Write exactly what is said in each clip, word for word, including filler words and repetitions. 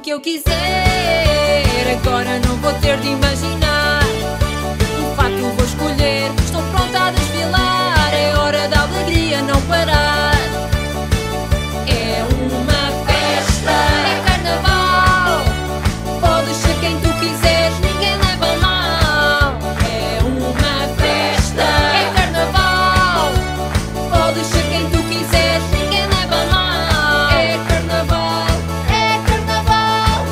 que eu quiser. Agora não vou ter de imaginar. Um fato vou escolher. Estou pronta a desfilar. É hora da alegria não parar. É uma festa, é carnaval. Podes ser quem tu quiseres, ninguém leva a mal. É uma festa, é carnaval. Podes ser quem tu quiseres, ninguém leva a mal. É carnaval, é carnaval.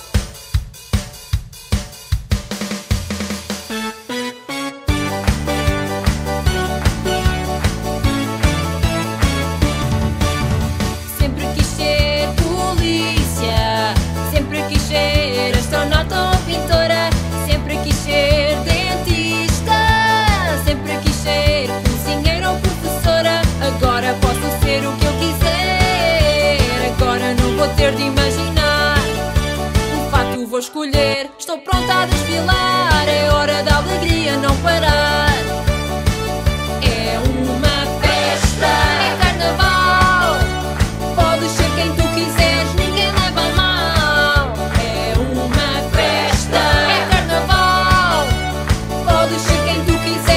Sempre quis ser polícia, sempre quis ser astronauta ou pintora, sempre quis ser dentista, sempre quis ser cozinheira ou professora. Agora posso ser o que eu quiser. Agora não vou ter de imaginar. Um fato vou escolher. Estou pronta a desfilar. É hora da alegria não parar. É uma festa, é carnaval. Podes ser quem tu quiseres, ninguém leva a mal. É uma festa, é carnaval. Podes ser quem tu quiseres.